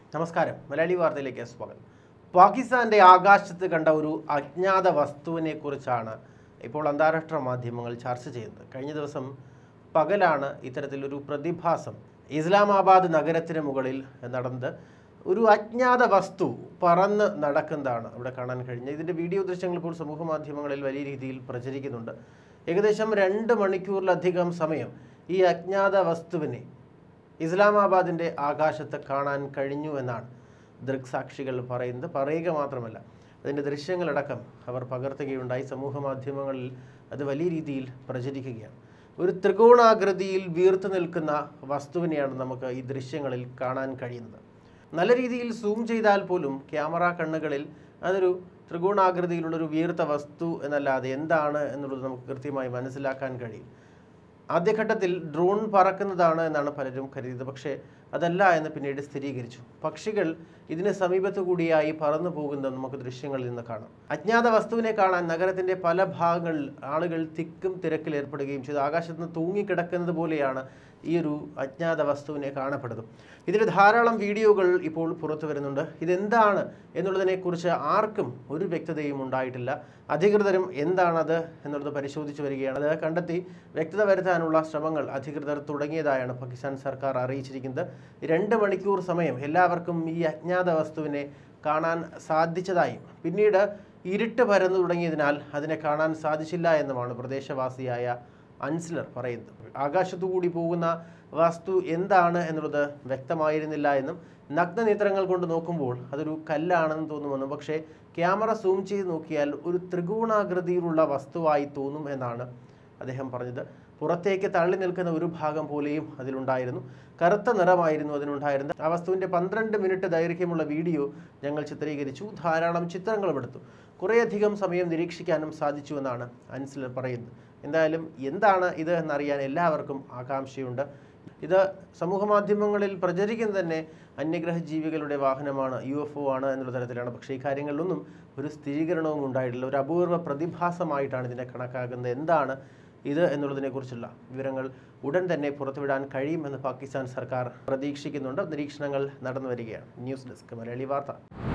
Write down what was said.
നമസ്കാരം. മലയാളി വാർത്തയിലേക്ക് സ്വാഗതം. പാകിസ്ഥാന്റെ ആകാശത്ത് കണ്ട ഒരു അജ്ഞാത വസ്തുവിനെ കുറിച്ചാണ് ഇപ്പോൾ അന്താരാഷ്ട്ര മാധ്യമങ്ങൾ ചർച്ച ചെയ്യുന്നത്. കഴിഞ്ഞ ദിവസം പകലാണ് ഇത്തരത്തിലൊരു പ്രതിഭാസം ഇസ്ലാമാബാദ് നഗരത്തിന് മുകളിൽ നടന്നത്. ഒരു അജ്ഞാത വസ്തു പറന്ന് നടക്കുന്നതാണ് അവിടെ കാണാൻ കഴിഞ്ഞത്. ഇതിൻ്റെ വീഡിയോ ദൃശ്യങ്ങൾ ഇപ്പോൾ സമൂഹ മാധ്യമങ്ങളിൽ വലിയ രീതിയിൽ പ്രചരിക്കുന്നുണ്ട്. ഏകദേശം 2 മണിക്കൂറിലധികം സമയം ഈ അജ്ഞാത വസ്തുവിനെ ഇസ്ലാമാബാദിൻ്റെ ആകാശത്ത് കാണാൻ കഴിഞ്ഞു എന്നാണ് ദൃക്സാക്ഷികൾ പറയുന്നത്. പറയുക മാത്രമല്ല, അതിൻ്റെ ദൃശ്യങ്ങളടക്കം അവർ പകർത്തുകയുണ്ടായി. സമൂഹ മാധ്യമങ്ങളിൽ അത് വലിയ രീതിയിൽ പ്രചരിക്കുകയാണ്. ഒരു ത്രികോണാകൃതിയിൽ വീർത്തു നിൽക്കുന്ന വസ്തുവിനെയാണ് നമുക്ക് ഈ ദൃശ്യങ്ങളിൽ കാണാൻ കഴിയുന്നത്. നല്ല രീതിയിൽ സൂം ചെയ്താൽ പോലും ക്യാമറ കണ്ണുകളിൽ അതൊരു ത്രികോണാകൃതിയിലുള്ളൊരു വീർത്ത വസ്തു എന്നല്ലാതെ എന്താണ് എന്നുള്ളത് നമുക്ക് കൃത്യമായി മനസ്സിലാക്കാൻ കഴിയും. ആദ്യഘട്ടത്തിൽ ഡ്രോൺ പറക്കുന്നതാണ് എന്നാണ് പലരും കരുതിയത്. പക്ഷേ അതല്ല എന്ന് പിന്നീട് സ്ഥിരീകരിച്ചു. പക്ഷികൾ ഇതിന് സമീപത്തു കൂടിയായി പറന്നു പോകുന്നത് നമുക്ക് ദൃശ്യങ്ങളിൽ നിന്ന് കാണാം. അജ്ഞാത വസ്തുവിനെ കാണാൻ നഗരത്തിൻ്റെ പല ഭാഗങ്ങളിൽ ആളുകൾ തിക്കും തിരക്കിൽ ഏർപ്പെടുകയും ചെയ്തു. ആകാശത്ത് നിന്ന് തൂങ്ങിക്കിടക്കുന്നത് പോലെയാണ് ഈ ഒരു അജ്ഞാത വസ്തുവിനെ കാണപ്പെടുന്നത്. ഇതിന് ധാരാളം വീഡിയോകൾ ഇപ്പോൾ പുറത്തു വരുന്നുണ്ട്. ഇതെന്താണ് എന്നുള്ളതിനെക്കുറിച്ച് ആർക്കും ഒരു വ്യക്തതയും ഉണ്ടായിട്ടില്ല. അധികൃതരും എന്താണത് എന്നുള്ളത് പരിശോധിച്ചു വരികയാണ്. അത് കണ്ടെത്തി വ്യക്തത വരുത്താനുള്ള ശ്രമങ്ങൾ അധികൃതർ തുടങ്ങിയതായാണ് പാകിസ്ഥാൻ സർക്കാർ അറിയിച്ചിരിക്കുന്നത്. 2 മണിക്കൂർ സമയം എല്ലാവർക്കും ഈ അജ്ഞാത വസ്തുവിനെ കാണാൻ സാധിച്ചതായും പിന്നീട് ഇരുട്ട് പരന്നു തുടങ്ങിയതിനാൽ അതിനെ കാണാൻ സാധിച്ചില്ല എന്നുമാണ് പ്രദേശവാസിയായ അൻസിലർ പറയുന്നത്. ആകാശത്തുകൂടി പോകുന്ന വസ്തു എന്താണ് എന്നുള്ളത് വ്യക്തമായിരുന്നില്ല എന്നും നഗ്നനേത്രങ്ങൾ കൊണ്ട് നോക്കുമ്പോൾ അതൊരു കല്ലാണെന്ന് തോന്നുമെന്നും പക്ഷേ ക്യാമറ സൂം ചെയ്ത് നോക്കിയാൽ ഒരു ത്രികോണാകൃതിയിലുള്ള വസ്തുവായി തോന്നും എന്നാണ് അദ്ദേഹം പറഞ്ഞത്. പുറത്തേക്ക് തള്ളി നിൽക്കുന്ന ഒരു ഭാഗം പോലെയും അതിലുണ്ടായിരുന്നു. കറുത്ത നിറമായിരുന്നു അതിനുണ്ടായിരുന്നത്. ആ വസ്തുവിൻ്റെ 12 മിനിറ്റ് ദൈർഘ്യമുള്ള വീഡിയോ ഞങ്ങൾ ചിത്രീകരിച്ചു. ധാരാളം ചിത്രങ്ങളും എടുത്തു. കുറേയധികം സമയം നിരീക്ഷിക്കാനും സാധിച്ചു എന്നാണ് അൻസിലർ പറയുന്നത്. എന്തായാലും എന്താണ് ഇത് എന്നറിയാൻ എല്ലാവർക്കും ആകാംക്ഷയുണ്ട്. ഇത് സമൂഹ മാധ്യമങ്ങളിൽ പ്രചരിക്കുന്നത് തന്നെ അന്യഗ്രഹ ജീവികളുടെ വാഹനമാണ്, UFO ആണ് എന്നുള്ള തരത്തിലാണ്. പക്ഷേ ഈ കാര്യങ്ങളിലൊന്നും ഒരു സ്ഥിരീകരണവും ഉണ്ടായിട്ടില്ല. ഒരു അപൂർവ പ്രതിഭാസമായിട്ടാണ് ഇതിനെ കണക്കാക്കുന്നത്. എന്താണ് ഇത് എന്നുള്ളതിനെക്കുറിച്ചുള്ള വിവരങ്ങൾ ഉടൻ തന്നെ പുറത്തുവിടാൻ കഴിയുമെന്ന് പാകിസ്ഥാൻ സർക്കാർ പ്രതീക്ഷിക്കുന്നുണ്ട്. നിരീക്ഷണങ്ങൾ നടന്നു വരികയാണ്. ന്യൂസ് ഡെസ്ക് മലയാളി വാർത്ത.